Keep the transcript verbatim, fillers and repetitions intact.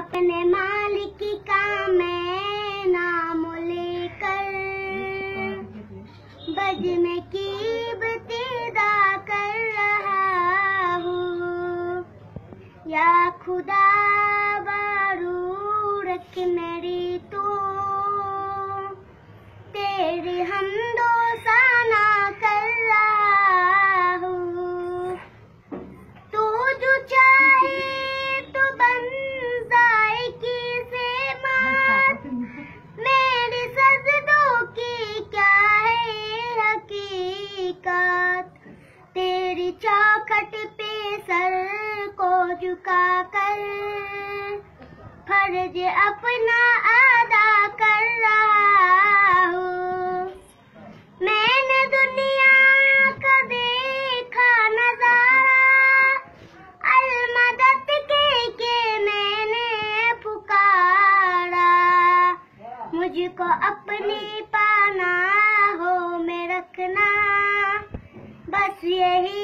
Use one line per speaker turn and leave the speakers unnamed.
अपने मालिक का मैं नाम लेकर बज में कीब तेदा कर रहा हूँ। या खुदा बारू रख मेरी तो तेरी हमदो साना कर रहा हूँ। तू जो चाहे तो बन जाए किसे मात, मेरे सजदों की क्या है हकीकत। तेरी चौखट पे सर को झुका कर फर्ज अपना अदा कर रहा हूँ। मैंने दुनिया का देखा नजारा अलमदद के के मैंने पुकारा। मुझको अपनी पनाहों में रखना बस यही